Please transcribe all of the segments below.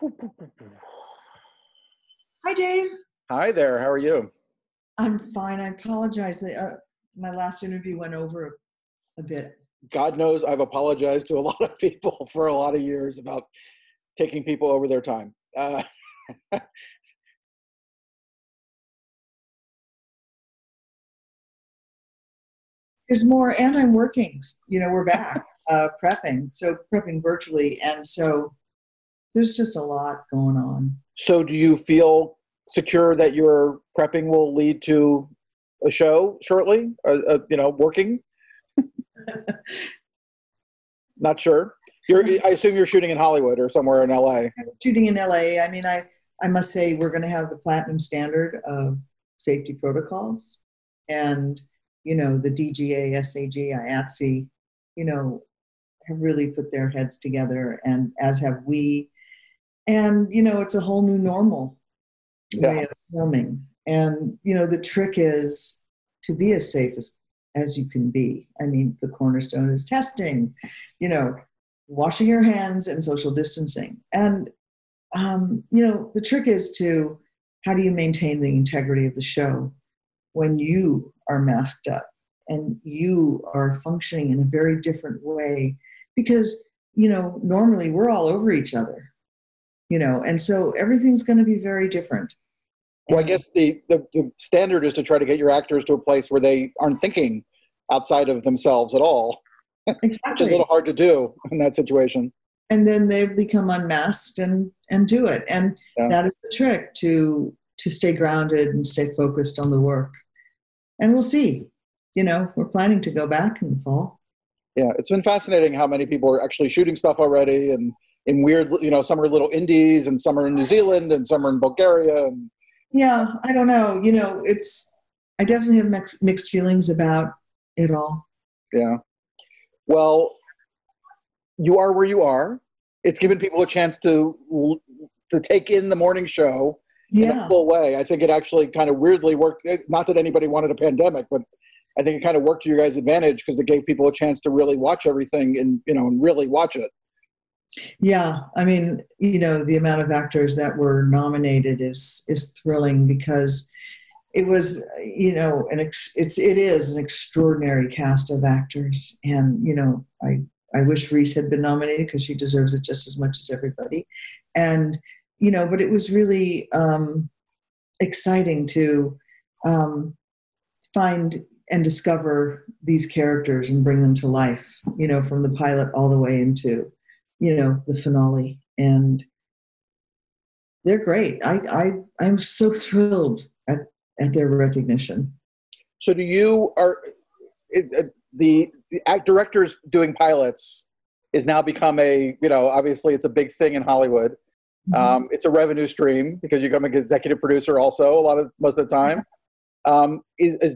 Hi, Dave. Hi there. How are you? I'm fine. I apologize. My last interview went over a bit. God knows I've apologized to a lot of people for a lot of years about taking people over their time. There's more, and I'm working. We're back prepping virtually. And so there's just a lot going on. So do you feel secure that your prepping will lead to a show shortly? Working? Not sure. I assume you're shooting in Hollywood or somewhere in LA. I'm shooting in LA. I mean, I must say we're going to have the platinum standard of safety protocols. And, the DGA, SAG, IATSE, have really put their heads together, and as have we. And, it's a whole new normal way of filming. And, the trick is to be as safe as you can be. I mean, the cornerstone is testing, washing your hands and social distancing. And, the trick is how do you maintain the integrity of the show when you are masked up and you are functioning in a very different way? Because, normally we're all over each other, and so everything's going to be very different. Well, I guess the standard is to try to get your actors to a place where they aren't thinking outside of themselves at all. Exactly. Which is a little hard to do in that situation. And then they become unmasked and do it. And that is the trick, to stay grounded and stay focused on the work. And we'll see. We're planning to go back in the fall. Yeah, it's been fascinating how many people are actually shooting stuff already, and in weird, some are little indies, and some are in New Zealand, and some are in Bulgaria. And yeah, I don't know. I definitely have mixed feelings about it all. Yeah. Well, you are where you are. It's given people a chance to take in the morning show in a full way. I think it actually kind of weirdly worked. Not that anybody wanted a pandemic, but I think it kind of worked to your guys' advantage, because it gave people a chance to really watch everything and really watch it. Yeah, I mean, the amount of actors that were nominated is thrilling, because it was, it is an extraordinary cast of actors, and I wish Reese had been nominated, because she deserves it just as much as everybody, and but it was really exciting to find and discover these characters and bring them to life, from the pilot all the way into the finale. And they're great. I'm so thrilled at their recognition. So the directors doing pilots is now become obviously it's a big thing in Hollywood. Mm-hmm. It's a revenue stream, because you become an executive producer also most of the time. Is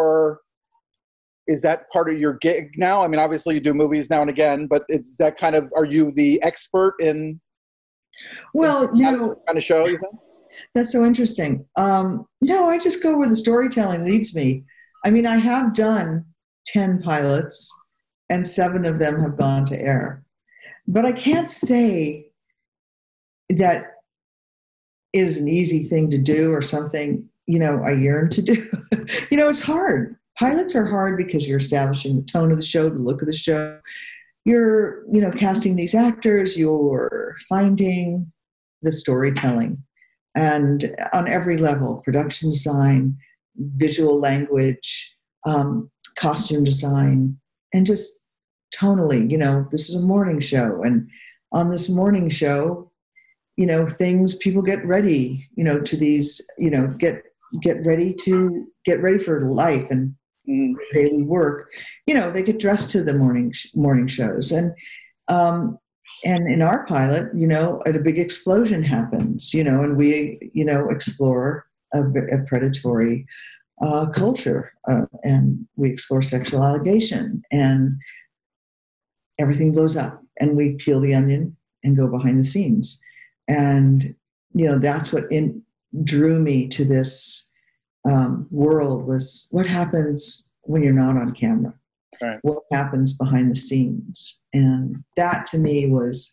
that part of your gig now? I mean, obviously you do movies now and again, but is that are you the expert in? Well, kind of show, you think? That's so interesting. No, I just go where the storytelling leads me. I mean, I have done 10 pilots, and 7 of them have gone to air. But I can't say that is an easy thing to do, or something, I yearn to do. It's hard. Pilots are hard, because you're establishing the tone of the show, the look of the show. You're, casting these actors, you're finding the storytelling. And on every level: production design, visual language, costume design, and just tonally, this is a morning show. And on this morning show, people get ready, to these, get ready for life and daily work. They get dressed to the morning shows. And in our pilot, a big explosion happens, and we, explore a predatory culture, and we explore sexual allegation, and everything blows up, and we peel the onion and go behind the scenes. And, that's what drew me to this world, was what happens when you're not on camera. Right. What happens behind the scenes. And that to me was,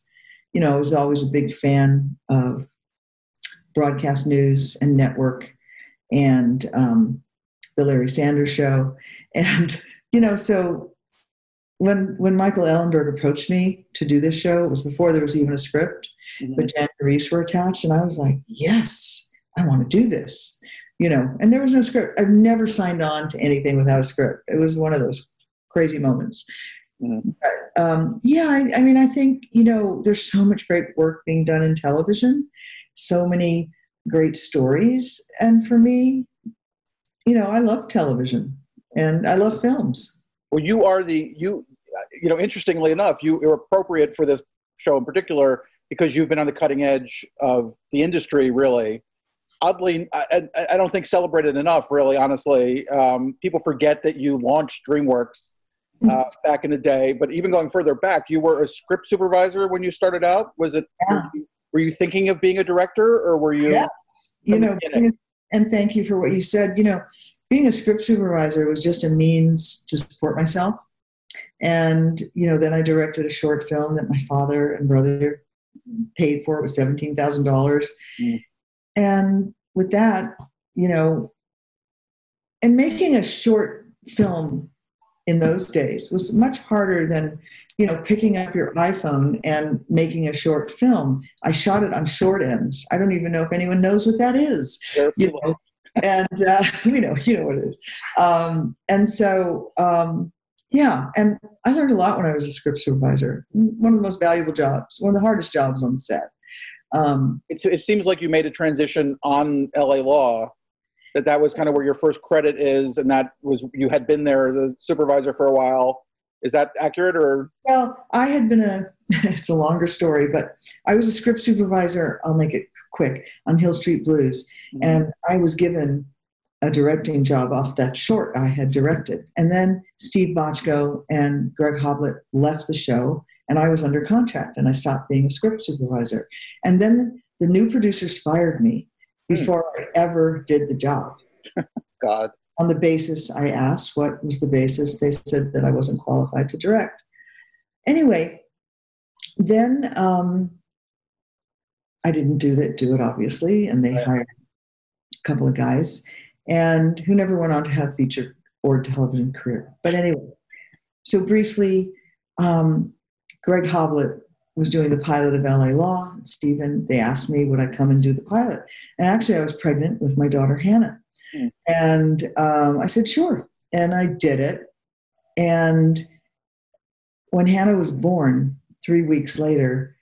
I was always a big fan of broadcast news and network and the Larry Sanders Show. And, so when Michael Ellenberg approached me to do this show, it was before there was even a script, but Jan and Reese were attached. And I was like, yes, I want to do this, and there was no script. I've never signed on to anything without a script. It was one of those crazy moments. But, I think, there's so much great work being done in television, so many great stories. And for me, I love television and I love films. Well, interestingly enough, you're appropriate for this show in particular because you've been on the cutting edge of the industry, really. Oddly, I don't think celebrated enough, really, honestly. People forget that you launched DreamWorks back in the day, but even going further back, you were a script supervisor when you started out. Was it? Yeah. Were you thinking of being a director, or were you? Yes. And thank you for what you said. Being a script supervisor was just a means to support myself. And, then I directed a short film that my father and brother paid for. It was $17,000. And with that, and making a short film in those days was much harder than, picking up your iPhone and making a short film. I shot it on short ends. I don't even know if anyone knows what that is. And you know what it is. And so, and I learned a lot when I was a script supervisor. One of the most valuable jobs, one of the hardest jobs on the set. It seems like you made a transition on LA Law, that was kind of where your first credit is, and that was, you had been there, the supervisor, for a while. Is that accurate? Or? Well, I had been it's a longer story, but I was a script supervisor, I'll make it quick, on Hill Street Blues. And I was given a directing job off that short I had directed. And then Steve Bochco and Greg Hoblet left the show, and I was under contract, and I stopped being a script supervisor. And then the new producers fired me before I ever did the job. God. On the basis, I asked what was the basis. They said that I wasn't qualified to direct. Anyway, then I didn't do it obviously, and they hired a couple of guys, and who never went on to have feature or television career. But anyway, so briefly, Greg Hoblet was doing the pilot of LA Law. Stephen, they asked me would I come and do the pilot, and actually I was pregnant with my daughter Hannah. And I said, sure. And I did it. And when Hannah was born, 3 weeks later,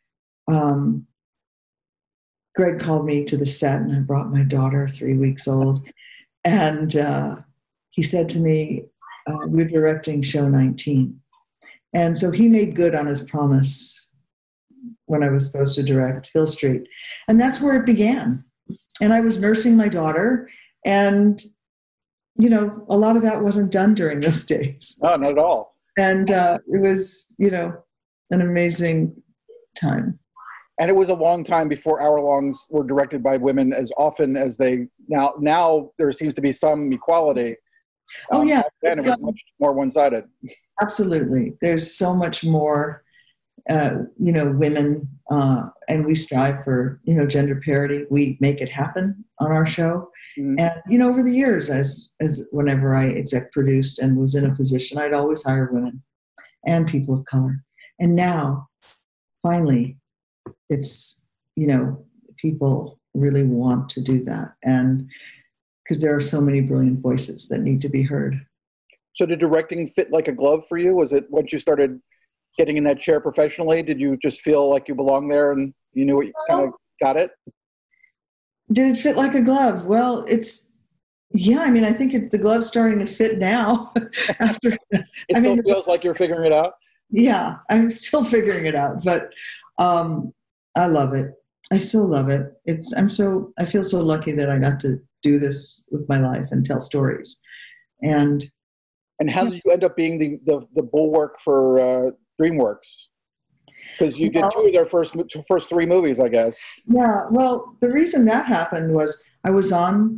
Greg called me to the set, and I brought my daughter, 3 weeks old. And he said to me, we're directing show 19. And so he made good on his promise when I was supposed to direct Hill Street. And that's where it began. And I was nursing my daughter. And, a lot of that wasn't done during those days. No, not at all. And it was, an amazing time. And it was a long time before hour-longs were directed by women as often as they now there seems to be some equality. Oh, yeah. Back then it was much more one-sided. Absolutely. There's so much more, women, and we strive for, gender parity. We make it happen on our show. Mm-hmm. And, over the years, as whenever I exec produced and was in a position, I'd always hire women and people of color. And now, finally, it's, people really want to do that. And because there are so many brilliant voices that need to be heard. So did directing fit like a glove for you? Was it once you started getting in that chair professionally, did you just feel like you belonged there and you knew what you kind of got it? Did it fit like a glove? Well, I think the glove's starting to fit now. After, it feels like you're figuring it out? Yeah, I'm still figuring it out, but I love it. I still love it. I feel so lucky that I got to do this with my life and tell stories. And how did you end up being the bulwark for DreamWorks? Because you did two of their first three movies, I guess. Yeah, well, the reason that happened was I was on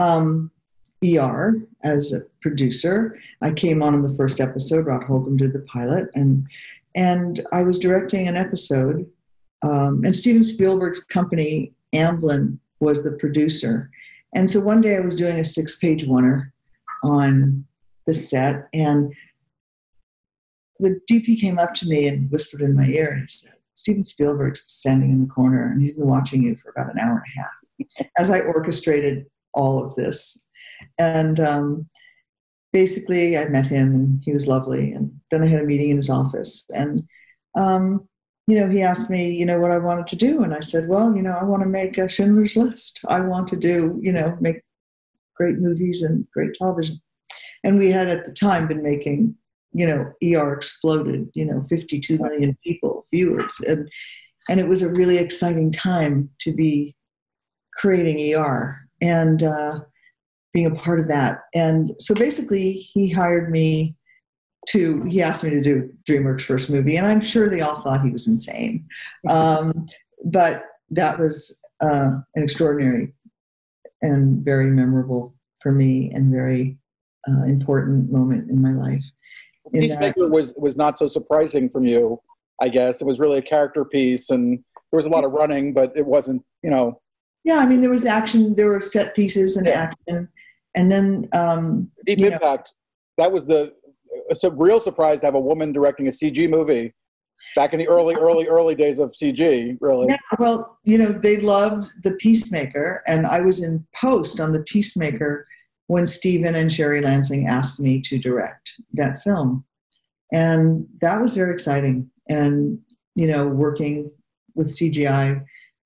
ER as a producer. I came on in the first episode. Rod Holcomb did the pilot, and I was directing an episode and Steven Spielberg's company, Amblin, was the producer. And so one day I was doing a 6-page oneer on the set, and the DP came up to me and whispered in my ear, and he said, Steven Spielberg's standing in the corner, and he's been watching you for about an hour and a half as I orchestrated all of this. And basically, I met him, and he was lovely. And then I had a meeting in his office. And, he asked me, what I wanted to do. And I said, well, I want to make a Schindler's List. I want to do, make great movies and great television. And we had at the time been making, ER exploded, 52 million people, viewers. And it was a really exciting time to be creating ER and being a part of that. And so basically he asked me to do DreamWorks' first movie. And I'm sure they all thought he was insane. But that was an extraordinary and very memorable for me and very important moment in my life. Peacemaker was not so surprising from you, I guess. It was really a character piece, and there was a lot of running, but it wasn't, Yeah, I mean, there was action, there were set pieces and action, and then Deep Impact. That was it's a real surprise to have a woman directing a CG movie back in the early days of CG, really. Yeah, well, they loved The Peacemaker, and I was in post on The Peacemaker when Stephen and Sherry Lansing asked me to direct that film. And that was very exciting. And, working with CGI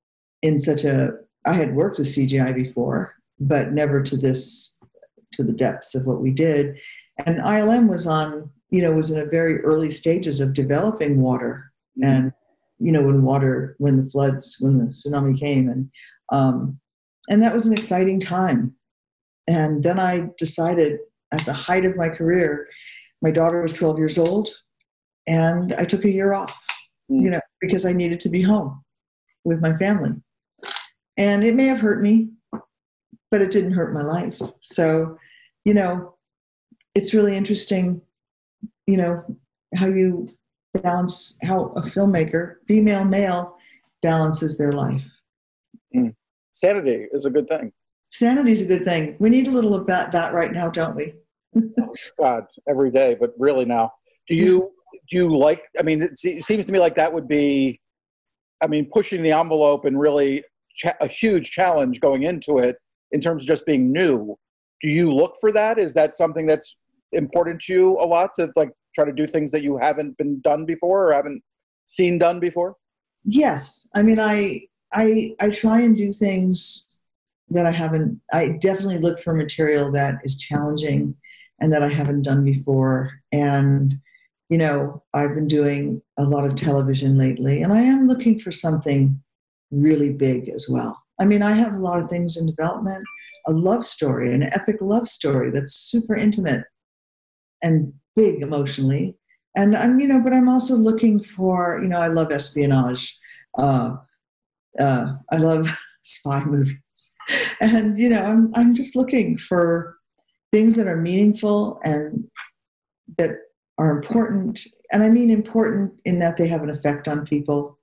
I had worked with CGI before, but never to the depths of what we did. And ILM was was in a very early stages of developing water. And, when the tsunami came, and that was an exciting time. And then I decided at the height of my career, my daughter was 12 years old, and I took a year off, because I needed to be home with my family. And it may have hurt me, but it didn't hurt my life. So, it's really interesting, how you balance, how a filmmaker, female, male, balances their life. Sanity is a good thing. Sanity is a good thing. We need a little of that right now, don't we? God, every day, but really now. Do you like, it seems to me like that would be, pushing the envelope and really a huge challenge going into it in terms of just being new. Do you look for that? Is that something that's important to you a lot, to try to do things that you haven't been done before or haven't seen done before? Yes. I try and do things that I definitely look for material that is challenging and that I haven't done before. And, I've been doing a lot of television lately, and I am looking for something really big as well. I have a lot of things in development, a love story, an epic love story that's super intimate and big emotionally. And but I'm also looking for, I love espionage. I love spy movies. And, I'm just looking for things that are meaningful and that are important. And I mean important in that they have an effect on people.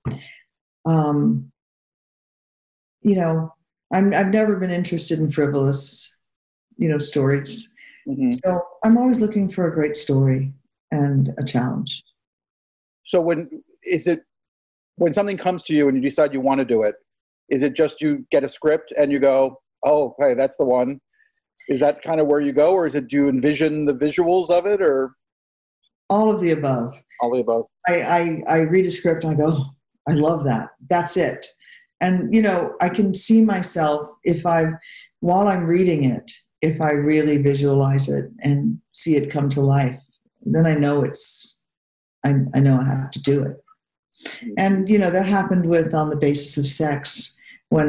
I've never been interested in frivolous, stories. Mm-hmm. So I'm always looking for a great story and a challenge. So when something comes to you and you decide you want to do it, is it just you get a script and you go, oh, hey, that's the one? Is that kind of where you go, or do you envision the visuals of it, or? All of the above. All the above. I read a script and I go, I love that. That's it. And, I can see myself while I'm reading it, if I really visualize it and see it come to life, then I know I know I have to do it. And, that happened with On the Basis of Sex, when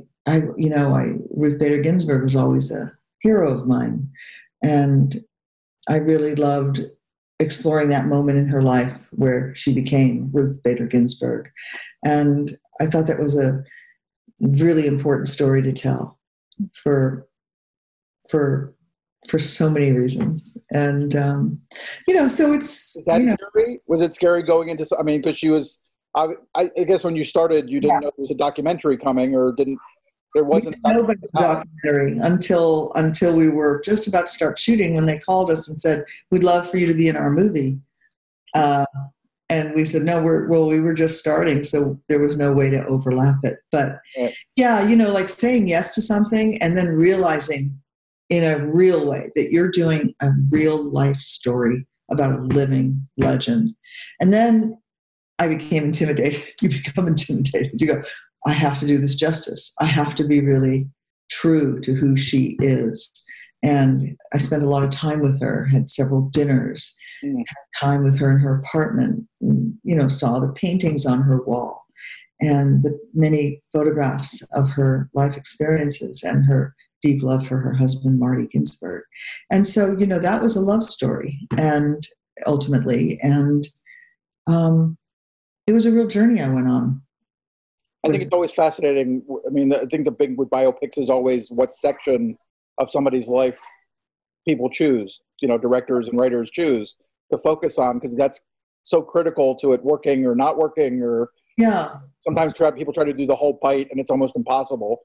Ruth Bader Ginsburg was always a hero of mine. And I really loved exploring that moment in her life where she became Ruth Bader Ginsburg. And I thought that was a really important story to tell for so many reasons. And, so it's... Scary? Was it scary going into, because she was I guess when you started, you didn't know there was a documentary coming, or there wasn't a documentary until we were just about to start shooting, when they called us and said, "We'd love for you to be in our movie." And we said, "No, we were just starting, so there was no way to overlap it." But yeah, like saying yes to something and then realizing in a real way that you're doing a real life story about a living legend. And then I became intimidated. You become intimidated. You go, I have to do this justice. I have to be really true to who she is. And I spent a lot of time with her, had several dinners, had time with her in her apartment, and, saw the paintings on her wall and the many photographs of her life experiences and her deep love for her husband, Marty Ginsburg. And so, that was a love story, and ultimately, and it was a real journey I went on. I think it's always fascinating. I mean, I think the big with biopics is always what section of somebody's life people choose, directors and writers choose to focus on, because that's so critical to it working or not working, or sometimes people try to do the whole bite and it's almost impossible.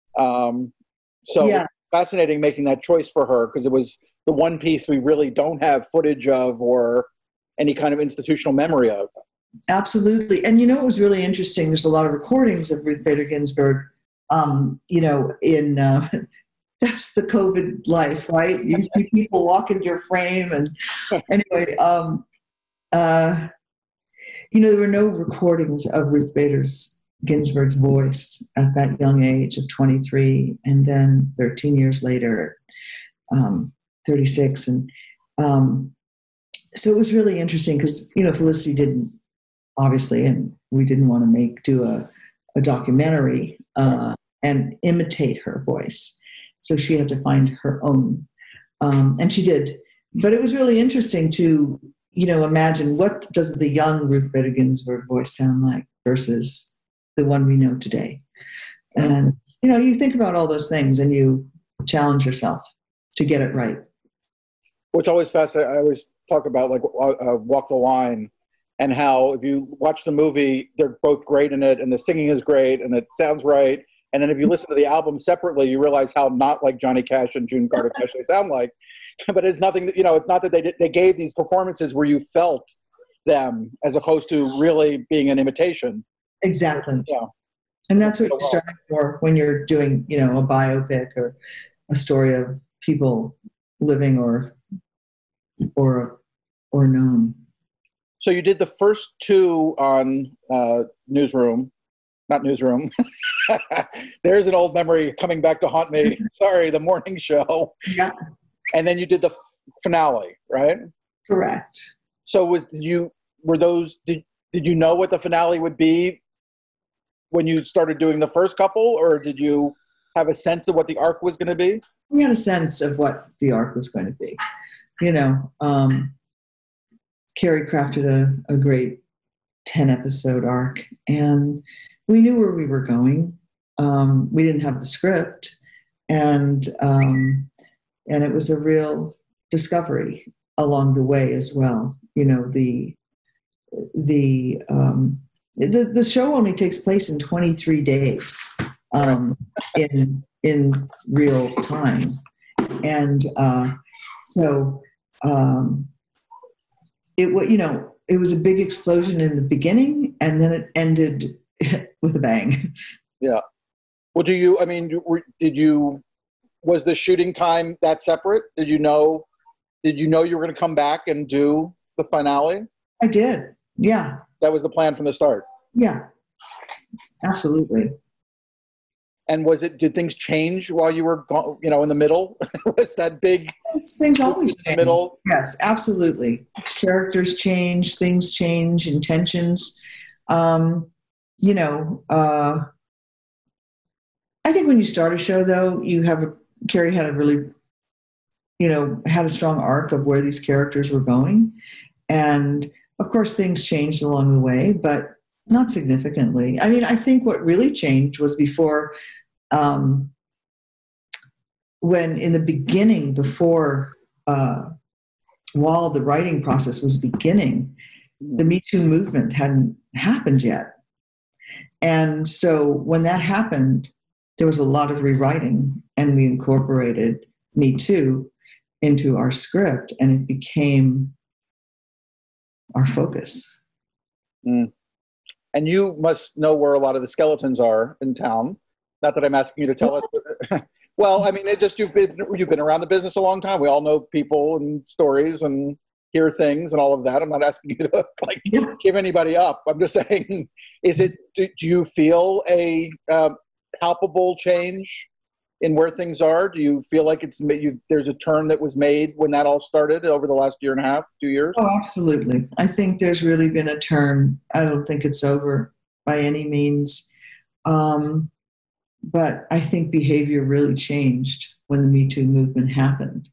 So fascinating making that choice for her, because it was the one piece we really don't have footage of or any kind of institutional memory of. Absolutely. And it was really interesting. There's a lot of recordings of Ruth Bader Ginsburg, in that's the COVID life, right? You see people walk into your frame. And anyway, there were no recordings of Ruth Bader Ginsburg's voice at that young age of 23, and then 13 years later, 36. And so it was really interesting because, Felicity didn't, obviously, and we didn't want to do a documentary and imitate her voice. So she had to find her own, and she did. But it was really interesting to, imagine what does the young Ruth Bader Ginsburg voice sound like versus the one we know today. And, you think about all those things and you challenge yourself to get it right. Which always fascinating. I always talk about Walk the Line, and how if you watch the movie, they're both great in it, and the singing is great, and it sounds right. And then if you listen to the album separately, you realize how not like Johnny Cash and June Carter Cash they sound like. But it's nothing. It's not that they gave these performances where you felt them, as opposed to really being an imitation. Exactly. Yeah. And that's what you're striving for when you're doing, a biopic or a story of people living or known. So you did the first two on Newsroom, not Newsroom. There's an old memory coming back to haunt me. Sorry, the morning show. Yeah. And then you did the finale, right? Correct. So did you know what the finale would be when you started doing the first couple, or did you have a sense of what the arc was going to be? We had a sense of what the arc was going to be. Carrie crafted a great 10-episode arc, and we knew where we were going. We didn't have the script, and it was a real discovery along the way as well. The show only takes place in 23 days in real time, and it was a big explosion in the beginning, and then it ended with a bang. Yeah. Well, was the shooting time that separate? Did you know you were going to come back and do the finale? I did. Yeah. That was the plan from the start. Yeah. Absolutely. And did things change while you were in the middle? Was that big? Things always change. Middle? Yes, absolutely. Characters change, things change, intentions. I think when you start a show, though, Carrie had a really, had a strong arc of where these characters were going. And of course, things changed along the way, but not significantly. I mean, I think what really changed was before, when in the beginning, while the writing process was beginning, The Me Too movement hadn't happened yet. And so when that happened, there was a lot of rewriting, and we incorporated Me Too into our script, and it became our focus. Mm. And you must know where a lot of the skeletons are in town. Not that I'm asking you to tell us, but well, I mean, you've been around the business a long time. We all know people and stories and hear things and all of that. I'm not asking you to give anybody up. I'm just saying, do you feel a palpable change in where things are? Do you feel like there's a turn that was made when that all started over the last 1.5, 2 years? Oh, absolutely. I think there's really been a turn. I don't think it's over by any means. But I think behavior really changed when the Me Too movement happened.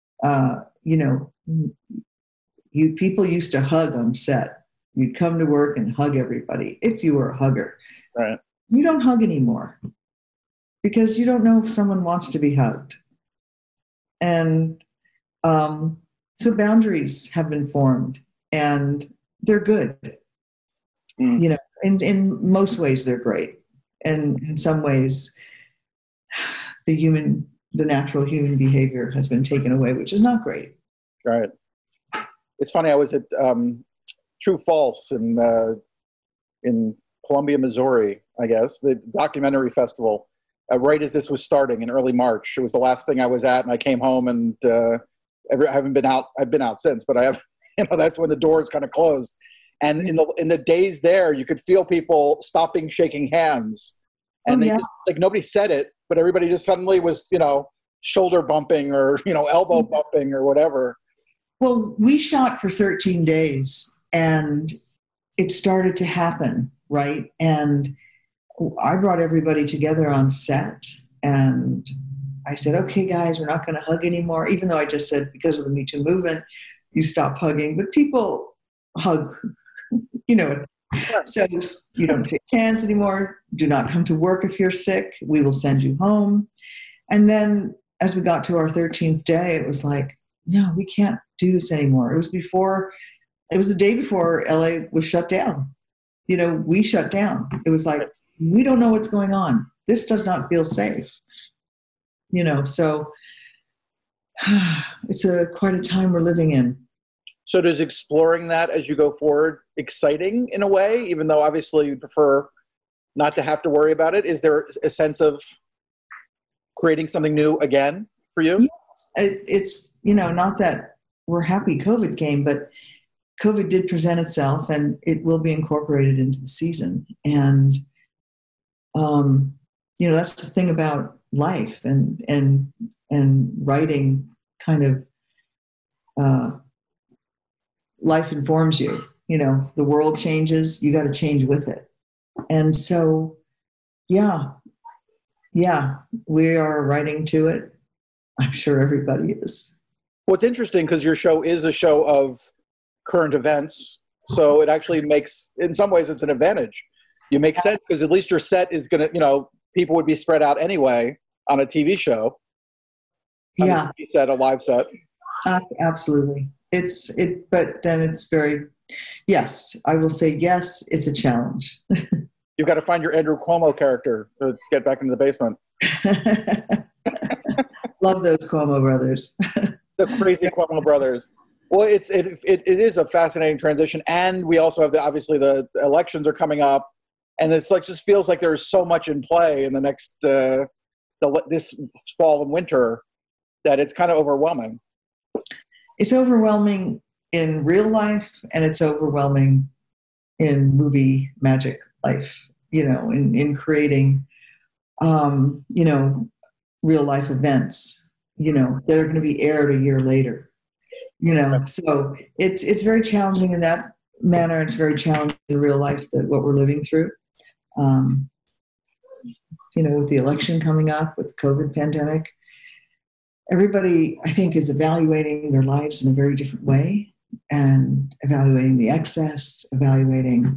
People used to hug on set. You'd come to work and hug everybody if you were a hugger. Right. You don't hug anymore because you don't know if someone wants to be hugged. And so boundaries have been formed, and they're good. Mm. In most ways, they're great. And in some ways, the natural human behavior has been taken away, which is not great. Right. It's funny. I was at True False in Columbia, Missouri, I guess, the documentary festival, right as this was starting in early March. It was the last thing I was at, and I came home, and I haven't been out. I've been out since, but I have. That's when the doors kind of closed. And in the days there, you could feel people stopping, shaking hands, and nobody said it, but everybody just suddenly was, shoulder bumping or elbow bumping or whatever. Well, we shot for 13 days, and it started to happen, right? And I brought everybody together on set, and I said, "Okay, guys, we're not going to hug anymore." Even though I just said because of the Me Too movement, you stop hugging, but people hug. So you don't take hands anymore. Do not come to work if you're sick. We will send you home. And then as we got to our 13th day, it was like, no, we can't do this anymore. It was the day before LA was shut down. We shut down. It was like, we don't know what's going on. This does not feel safe. So it's quite a time we're living in. So does exploring that as you go forward exciting in a way, even though obviously you prefer not to have to worry about it? Is there a sense of creating something new again for you? Yes. It's, not that we're happy COVID came, but COVID did present itself, and it will be incorporated into the season. And, that's the thing about life and writing kind of, life informs you. The world changes, you got to change with it. And so, yeah, we are writing to it. I'm sure everybody is. Well, it's interesting because your show is a show of current events. So it actually makes, in some ways, it's an advantage. You make sense because at least your set is going to, people would be spread out anyway on a TV show. Yeah. A TV set, a live set. Absolutely. But then it's yes, I will say yes, it's a challenge. You've got to find your Andrew Cuomo character to get back into the basement. Love those Cuomo brothers. The crazy Cuomo brothers. Well, it is a fascinating transition. And we also have obviously the elections are coming up, and it's just feels like there's so much in play in the next, this fall and winter that it's kind of overwhelming. It's overwhelming in real life, and it's overwhelming in movie magic life, in creating, real life events, that are going to be aired a year later, so it's very challenging in that manner. It's very challenging in real life what we're living through, with the election coming up, with the COVID pandemic. Everybody, I think, is evaluating their lives in a very different way, and evaluating the excess, evaluating,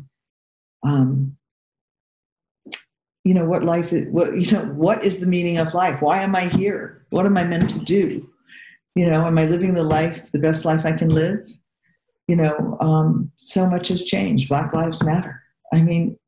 what life is, what is the meaning of life? Why am I here? What am I meant to do? Am I living the best life I can live? So much has changed. Black Lives Matter. I mean,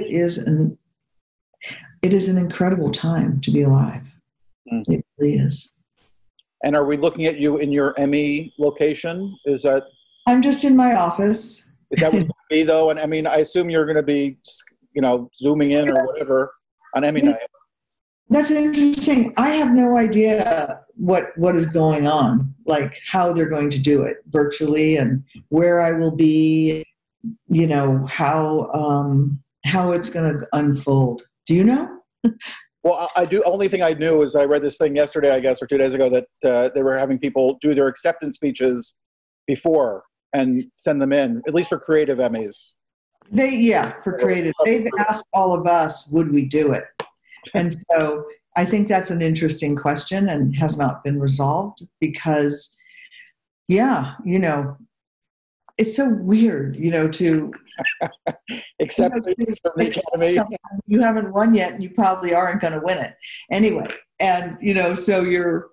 it is an incredible time to be alive. It really is. And are we looking at you in your Emmy location? I'm just in my office. Is that what it's going to be, though? And I mean, I assume you're going to be, zooming in or whatever on Emmy night. That's interesting. I have no idea what is going on, like how they're going to do it virtually and where I will be, how it's going to unfold. Do you know? Well, I do. Only thing I knew is I read this thing yesterday, I guess, or 2 days ago, that they were having people do their acceptance speeches before and send them in, at least for creative Emmys. For creative. They've asked all of us, would we do it? And so I think that's an interesting question and has not been resolved because, it's so weird, to accept the Academy. You haven't won yet, and you probably aren't going to win it anyway. And so you're,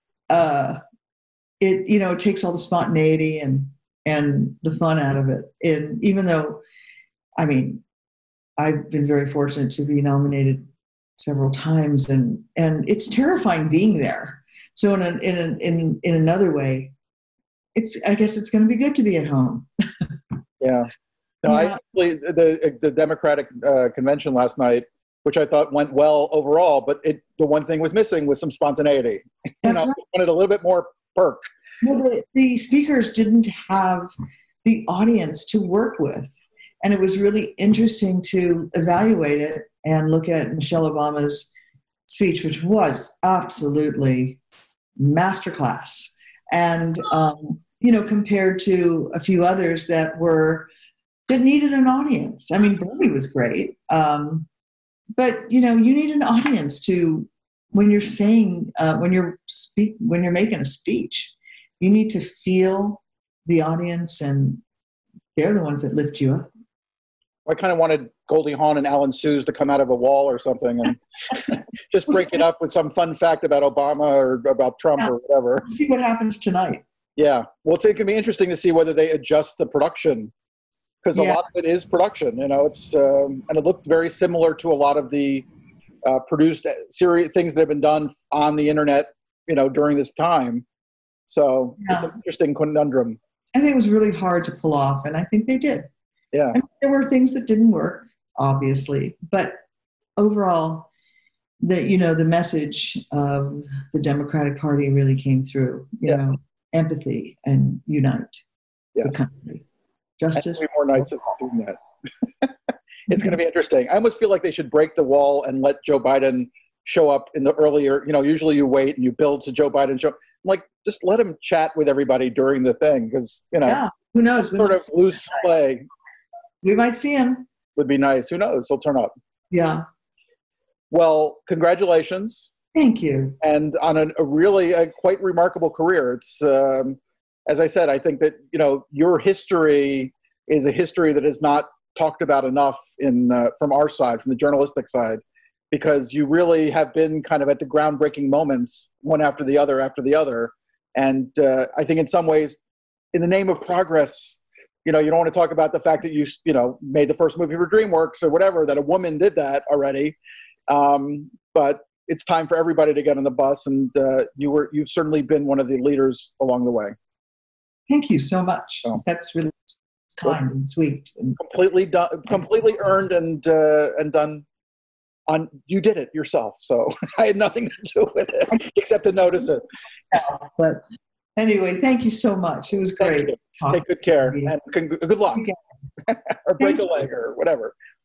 it takes all the spontaneity and the fun out of it. And even though, I mean, I've been very fortunate to be nominated several times, and it's terrifying being there. So in another way, I guess it's going to be good to be at home. Yeah. No, Yeah. The Democratic convention last night, which I thought went well overall, but the one thing was missing was some spontaneity. Right. Wanted a little bit more perk. Well, the speakers didn't have the audience to work with, and it was really interesting to evaluate it and look at Michelle Obama's speech, which was absolutely masterclass. And compared to a few others that needed an audience. I mean, Bernie was great, but you need an audience to when you're saying when you're making a speech, you need to feel the audience, and they're the ones that lift you up. I kind of wanted Goldie Hawn and Alan Suze to come out of a wall or something and just break it up with some fun fact about Obama or about Trump or whatever. Let's see what happens tonight. Yeah. Well, it's going to be interesting to see whether they adjust the production, because a lot of it is production. It's and it looked very similar to a lot of the produced series things that have been done on the internet, during this time. So it's an interesting conundrum. I think it was really hard to pull off, and I think they did. Yeah. I mean, there were things that didn't work, obviously, but overall, the message of the Democratic Party really came through. Empathy and unite the country. Justice. 3 more nights of doing that. It's going to be interesting. I almost feel like they should break the wall and let Joe Biden show up in the earlier. Usually you wait and you build to Joe Biden show. Like, just let him chat with everybody during the thing, because who knows? Sort of loose play. We might see him. Would be nice. Who knows? He'll turn up. Yeah. Well, congratulations. Thank you. And on a really quite remarkable career. It's, as I said, I think that, your history is a history that is not talked about enough from our side, from the journalistic side, because you really have been kind of at the groundbreaking moments, one after the other. And I think in some ways, in the name of progress, you don't want to talk about the fact that you made the first movie for DreamWorks or whatever, that a woman did that already. But it's time for everybody to get on the bus, and you've certainly been one of the leaders along the way. Thank you so much. So, that's really kind and sweet. Completely earned and done. You did it yourself, so I had nothing to do with it except to notice it. But anyway, thank you so much. It was great. Take good care and good luck, or break a leg or whatever.